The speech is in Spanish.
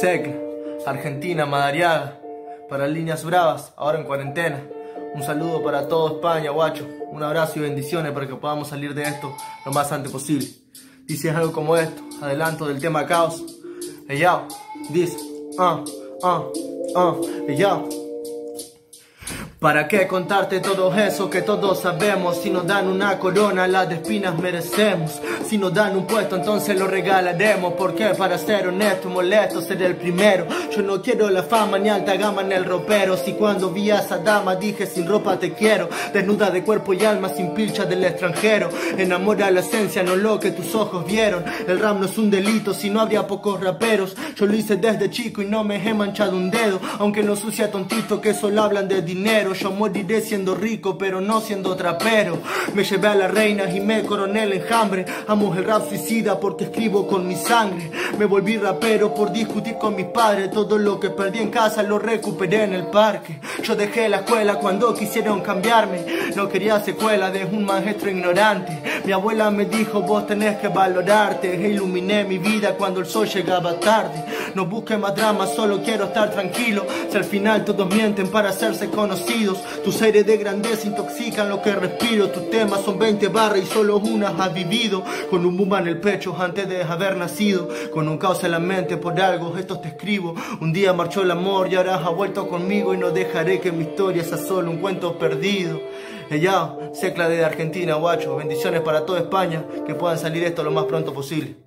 Tecla, Argentina, Madariaga, para Líneas Bravas, ahora en cuarentena. Un saludo para toda España, guacho. Un abrazo y bendiciones para que podamos salir de esto lo más antes posible. Dice algo como esto, adelanto del tema caos. Ella dice, ella. ¿Para qué contarte todo eso que todos sabemos? Si nos dan una corona, las de espinas merecemos. Si nos dan un puesto, entonces lo regalaremos. Porque para ser honesto, molesto, seré el primero. Yo no quiero la fama ni alta gama en el ropero. Si cuando vi a esa dama dije sin ropa te quiero, desnuda de cuerpo y alma, sin pilcha del extranjero. Enamora la esencia, no lo que tus ojos vieron. El rap no es un delito, si no habría pocos raperos. Yo lo hice desde chico y no me he manchado un dedo. Aunque no sucia tontito que solo hablan de dinero. Yo moriré siendo rico pero no siendo trapero. Me llevé a las reinas y me coroné el enjambre. Amo el rap suicida porque escribo con mi sangre. Me volví rapero por discutir con mis padres. Todo lo que perdí en casa lo recuperé en el parque. Yo dejé la escuela cuando quisieron cambiarme. No quería secuela de un maestro ignorante. Mi abuela me dijo vos tenés que valorarte. E iluminé mi vida cuando el sol llegaba tarde. No busques más drama, solo quiero estar tranquilo. Si al final todos mienten para hacerse conocidos. Tus aires de grandeza intoxican lo que respiro. Tus temas son 20 barras y solo unas has vivido. Con un boom en el pecho antes de haber nacido. Con un caos en la mente por algo esto te escribo. Un día marchó el amor y ahora ha vuelto conmigo. Y no dejaré que mi historia sea solo un cuento perdido. Ella, Tecla de Argentina, guacho. Bendiciones para toda España. Que puedan salir de esto lo más pronto posible.